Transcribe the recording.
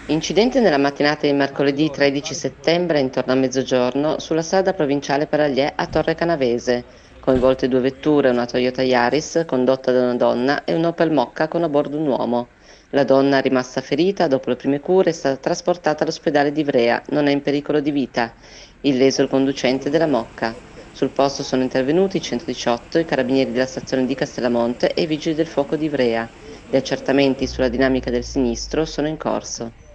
Incidente nella mattinata di mercoledì 13 settembre intorno a mezzogiorno sulla strada provinciale Paragliè a Torre Canavese, coinvolte due vetture, una Toyota Yaris condotta da una donna e un Opel Mokka con a bordo un uomo. La donna, rimasta ferita dopo le prime cure, è stata trasportata all'ospedale di Ivrea, non è in pericolo di vita. Illeso il conducente della Mokka. Sul posto sono intervenuti i 118, i carabinieri della stazione di Castellamonte e i vigili del fuoco di Ivrea. Gli accertamenti sulla dinamica del sinistro sono in corso.